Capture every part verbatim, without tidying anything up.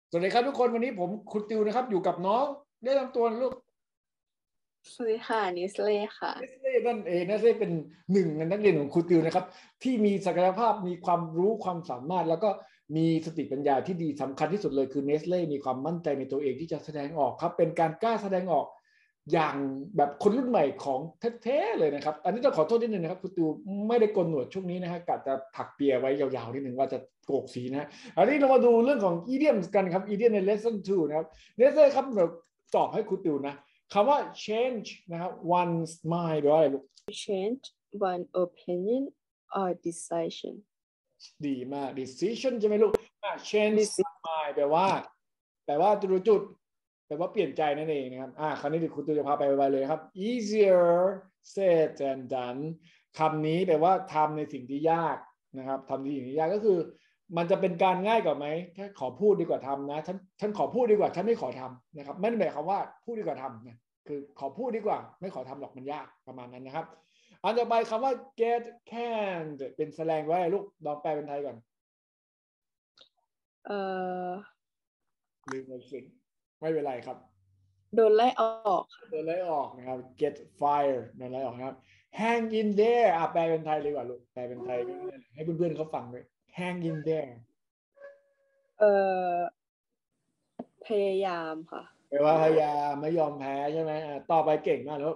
สวัสดีครับทุกคนวันนี้ผมคุณติวนะครับอยู่กับน้องได้นำตัวลูกสวัสดีค่ะนิสเล่ค่ะเนสเล่นั่นเองเนสเล่เป็นหนึ่งในนักเรียนของคุณติวนะครับที่มีศักยภาพมีความรู้ความสามารถแล้วก็มีสติปัญญาที่ดีสำคัญที่สุดเลยคือเนสเล่มีความมั่นใจในตัวเองที่จะแสดงออกครับเป็นการกล้าแสดงออกอย่างแบบคนรุ่นใหม่ของแท้ๆเลยนะครับอันนี้ต้องขอโทษนิดนึงนะครับคุณติวไม่ได้โกนหนวดช่วงนี้นะฮะกะจะถักเปียไว้ยาวๆนิดนึงว่าจะโกกสีนะอันนี้เรามาดูเรื่องของ idioms กันครับ idiom ใน lesson สองนะครับเนสเล่ครับเราตอบให้คุณติวนะคำว่า change นะครับ one's mind แปลว่าอะไรลูก change one opinion or decision ดีมาก decision ใช่ไหมลูก change Deci- mind แปลว่าแปลว่าจุดแปลว่าเปลี่ยนใจนั่นเองนะครับอ่าคราวนี้เดี๋ยวคุณตูจะพาไปไปเลยครับ easier said than done คำนี้แปลว่าทำในสิ่งที่ยากนะครับทำในสิ่งที่ยากก็คือมันจะเป็นการง่ายกว่าไหมแค่ขอพูดดีกว่าทำนะฉันฉันขอพูดดีกว่าฉันไม่ขอทำนะครับไม่ได้หมายความว่าพูดดีกว่าทำนะคือขอพูดดีกว่าไม่ขอทำหรอกมันยากประมาณนั้นนะครับอันต่อไปคำว่า get canned เป็นแสดงว่าอะไรลูกลองแปลเป็นไทยก่อนเอ่อลืมเลยสิไม่เป็นไรครับโดนไล่ออกโดนไล่ออกนะครับ get fired โดนไล่ออกนะครับ hang in there อ่ะแปลเป็นไทยเลยกว่าลูกแปลเป็นไทยให้เพื่อนๆเขาฟังด้วย hang in there เอ่อพยายามค่ะแปลว่าพยายามไม่ยอมแพ้ใช่ไหมอ่ะต่อไปเก่งมากแล้ว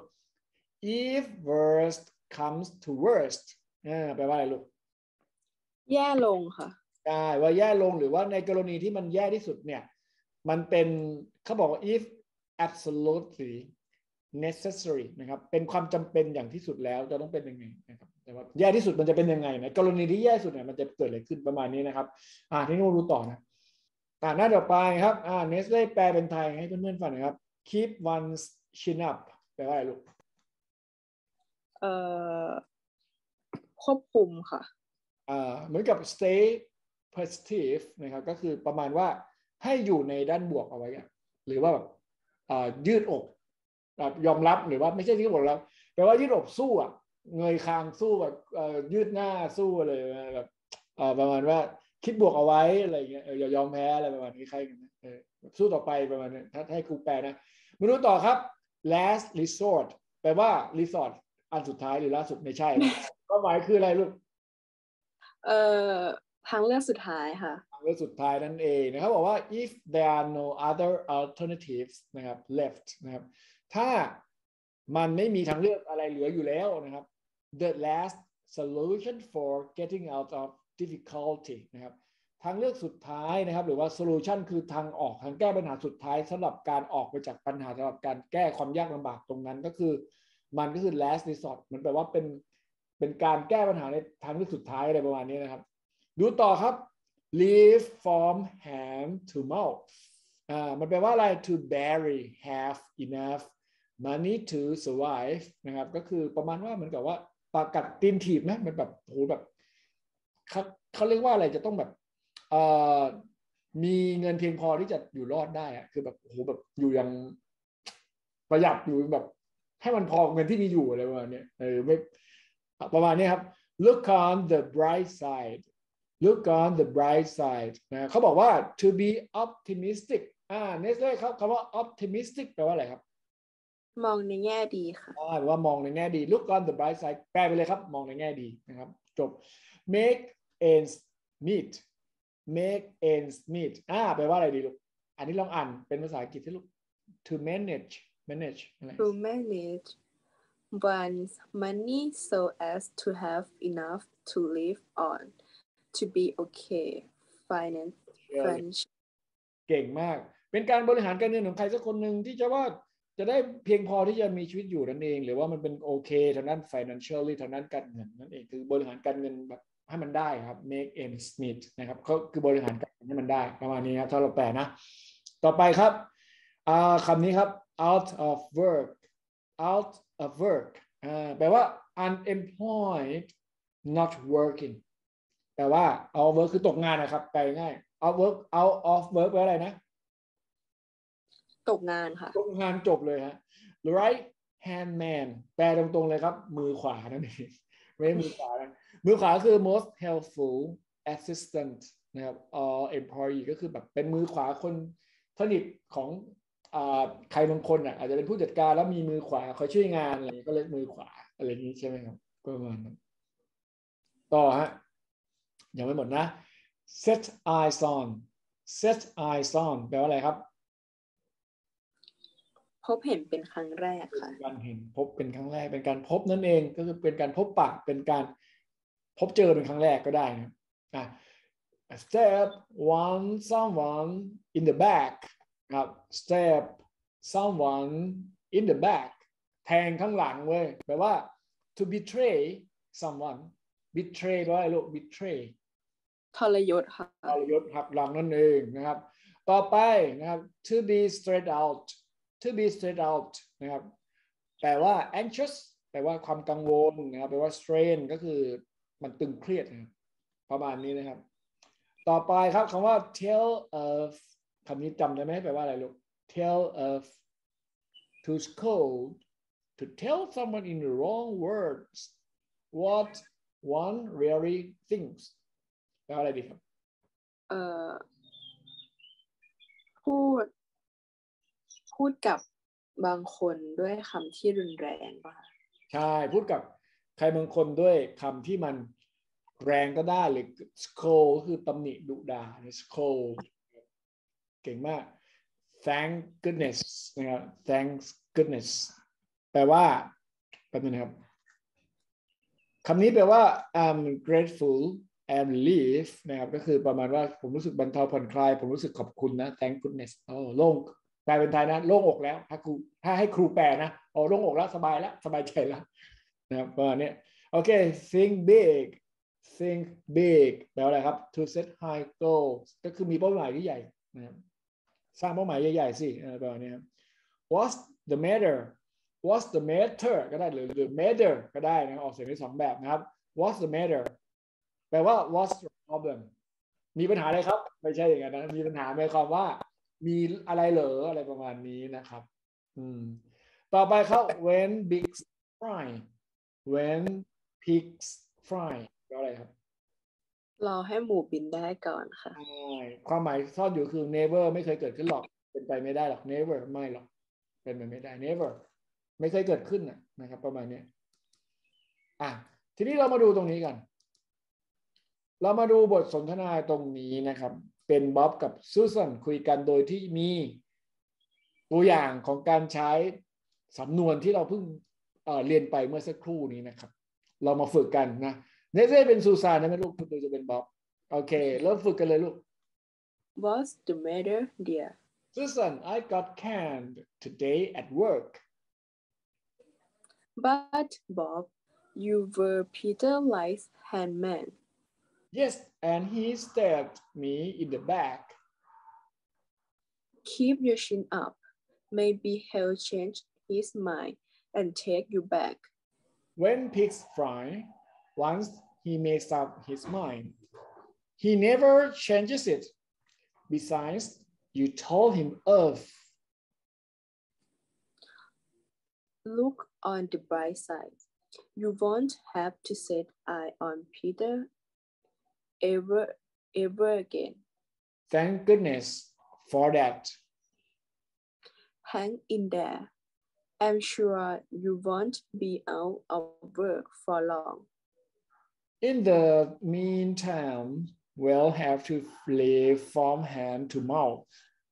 if worst comes to worst อ่าแปลว่าอะไรลูกแย่ลงค่ะใช่ว่าแย่ลงหรือว่าในกรณีที่มันแย่ที่สุดเนี่ยมันเป็นเขาบอกว่า if absolutely necessary นะครับเป็นความจำเป็นอย่างที่สุดแล้วจะต้องเป็นยังไงนะครับแต่ว่าแย่ที่สุดมันจะเป็นยังไงนะกรณีที่แย่สุดเนี่ยมันจะเกิดอะไรขึ้นประมาณนี้นะครับอ่าที่นู่นรู้ต่อนะอ่าหน้าต่อไปครับอ่าเนสเล่แปลเป็นไทยให้เพื่อนๆฟังหน่อยครับ keep one's chin up แปลว่าอะไรลูกเอ่อควบคุมค่ะอ่าเหมือนกับ stay positive นะครับก็คือประมาณว่าให้อยู่ในด้านบวกเอาไว้หรือว่าแบบอ่ายืดอกยอมรับหรือว่าไม่ใช่ที่บอกแล้วแปลว่ายืดอกสู้อ่ะเงยคางสู้แบบยืดหน้าสู้อะไรแบบประมาณว่าคิดบวกเอาไว้อะไรเงี้ยอย่ายอมแพ้อะไรประมาณนี้ใครกันนะสู้ต่อไปประมาณนี้ถ้าให้ครูแปลนะมาดูต่อครับ last resort แปลว่า resort อันสุดท้ายหรือล่าสุดไม่ใช่ก็หมายคืออะไรลูกเอ่อทางเลือกสุดท้ายค่ะทางเลือกสุดท้ายนั่นเองนะครับบอกว่า if there are no other alternatives นะครับ left นะครับถ้ามันไม่มีทางเลือกอะไรเหลืออยู่แล้วนะครับ the last solution for getting out of difficulty นะครับทางเลือกสุดท้ายนะครับหรือว่า solution คือทางออกทางแก้ปัญหาสุดท้ายสำหรับการออกไปจากปัญหาสำหรับการแก้ความยากลำบากตรงนั้นก็คือมันก็คือ last resort มันแปลว่าเป็นเป็นการแก้ปัญหาในทางเลือกสุดท้ายอะไรประมาณนี้นะครับดูต่อครับ live from hand to mouth อ่ามันแปลว่าอะไร to barely have enough money to survive นะครับก็คือประมาณว่าเหมือนกับว่าปากกัดตีนถีบนะมันแบบโหแบบเขาเขาเรียกว่าอะไรจะต้องแบบเอ่อมีเงินเพียงพอที่จะอยู่รอดได้อะคือแบบโหแบบอยู่ยังประหยัดอยู่แบบให้มันพอเงินที่มีอยู่อะไรประมาณนี้เออไม่ประมาณนี้ครับ look on the bright side look on the bright side นะเขาบอกว่า to be optimistic อ่าเนสเล่ครับคำว่า optimistic แปลว่าอะไรครับมองในแง่ดีค่ะอ่าว่ามองในแง่ดี look on the bright side แปลไปเลยครับมองในแง่ดีนะครับจบ make ends meet make ends meet อ่าแปลว่าอะไรดีลูกอันนี้ลองอ่านเป็นภาษาอังกฤษที่ลูก to manage manage อะไร to manage one's money so as to have enough to live on to be okay financial เก่งมากเป็นการบริหารการเงินของใครสักคนหนึ่งที่จะว่าจะได้เพียงพอที่จะมีชีวิตอยู่นั่นเองหรือว่ามันเป็นโอเคทางด้าน financially ทางด้านการเงินนั่นเองคือบริหารการเงินแบบให้มันได้ครับ make ends meet นะครับเขาคือบริหารการเงินให้มันได้ประมาณนี้ครับถ้าเราแปลนะต่อไปครับคำนี้ครับ out of work out of work แปลว่า unemployed not working แปลว่า out of work คือตกงานนะครับแปลง่าย out work out of work แปลอะไรนะตกงานค่ะตกงานจบเลยฮะ right hand man แปลตรงๆเลยครับมือขวานั่นเองไม่ใช่มือขวานะมือขวาคือ most helpful assistant นะครับ or employee ก็คือแบบเป็นมือขวาคนสนิทของอ่าใครบางคนอ่ะอาจจะเป็นผู้จัดการแล้วมีมือขวาคอยช่วยงานอะไรก็เลยมือขวาอะไรอย่างนี้ใช่ไหมครับประมาณนั้นต่อฮะยังไม่หมดนะ set eyes on set eyes on แปลว่าอะไรครับพบเห็นเป็นครั้งแรกค่ะเป็นการเห็นพบเป็นครั้งแรกเป็นการพบนั่นเองก็คือเป็นการพบปะเป็นการพบเจอเป็นครั้งแรกก็ได้นะอ่ะ step one someone in the back ครับ step someone in the back แทงข้างหลังเว้ยแปลว่า to betray someone betray แปลว่าอะไรลูก betray ทรยศค่ะทรยศหักหลังนั่นเองนะครับต่อไปนะครับ to be straight out to be straight out นะครับแปลว่า anxious แปลว่าความกังวลนะครับแปลว่า strain ก็คือมันตึงเครียดนะครับประมาณนี้นะครับต่อไปครับคำว่า tell of คำนี้จำได้ไหมแปลว่าอะไรลูก tell of to scold to tell someone in the wrong words what one really thinks แปลว่าอะไรดีครับเอ่อพูดพูดกับบางคนด้วยคำที่รุนแรงป่ะใช่พูดกับใครบางคนด้วยคำที่มันแรงก็ได้หรือ scold คือตำหนิดุด่า scold เก่งมาก thank goodness นะครับ thanks goodness แปลว่าแป๊บนึงนะครับคำนี้แปลว่า I'm grateful and relieved นะครับก็คือประมาณว่าผมรู้สึกบรรเทาผ่อนคลายผมรู้สึกขอบคุณนะ thank goodness โอ้โล่งแปลเป็นไทยนะโล่งอกแล้วถ้าครูถ้าให้ครูแปลนะโอ้โล่งอกแล้วสบายแล้วสบายใจแล้วนะครับประมาณนี้โอเค think big think big แปลว่าอะไรครับ to set high goals ก็คือมีเป้าหมายที่ใหญ่นะครับสร้างเป้าหมายใหญ่ๆสิประมาณนี้ครับ what's the matter what's the matter ก็ได้หรือ the matter ก็ได้นะออกเสียงได้สองแบบนะครับ what's the matter แปลว่า what's the problem มีปัญหาอะไรครับไม่ใช่อย่างนั้นนะมีปัญหาหมายความว่ามีอะไรเหรออะไรประมาณนี้นะครับอืมต่อไปครับ when pigs fly when pigs fly แปลว่าอะไรครับรอให้หมูบินได้ก่อนค่ะใช่ความหมายซ่อนอยู่คือ never ไม่เคยเกิดขึ้นหรอกเป็นไปไม่ได้หรอก never ไม่หรอกเป็นไปไม่ได้ never ไม่เคยเกิดขึ้นนะครับประมาณนี้อ่ะทีนี้เรามาดูตรงนี้กันเรามาดูบทสนทนาตรงนี้นะครับเป็นบ๊อบกับซูซานคุยกันโดยที่มีตัวอย่างของการใช้สำนวนที่เราเพิ่ง เอ่อ เรียนไปเมื่อสักครู่นี้นะครับเรามาฝึกกันนะเนเซ่เป็นซูซานนะไม่ลูกคุณจะเป็นบ๊อบโอเคเริ่มฝึกกันเลยลูก What's the matter dear Susan I got canned today at work But Bob you were Peter Ly's handman Yes and he stabbed me in the back Keep your chin up maybe he'll change his mind and take you back When pigs fly once he makes up his mind he never changes it besides you told him off Look on the bright side you won't have to set eye on Peter ever ever again Thank goodness for that Hang in there I'm sure you won't be out of work for long In the meantime we'll have to live from hand to mouth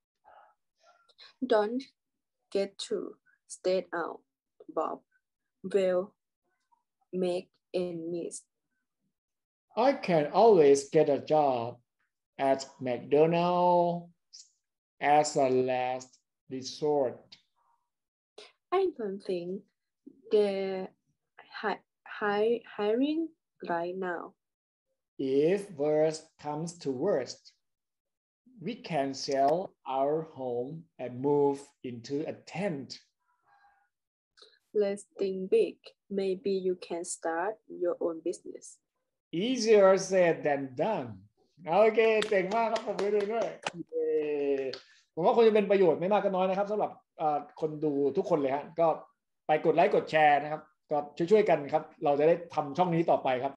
Don't get too stayed out Bob will make enemies I can always get a job at McDonald's as a last resort I don't think they're hi- hi- hiring right now If worst comes to worst we can sell our home and move into a tent Let's think big maybe you can start your own business Easier said than done โอเคเก่งมากครับผมไปดูด้วยผมว่าคงจะเป็นประโยชน์ไม่มากก็น้อยนะครับสำหรับคนดูทุกคนเลยฮะก็ไปกดไลค์กดแชร์นะครับก็ช่วยๆกันครับเราจะได้ทำช่องนี้ต่อไปครับ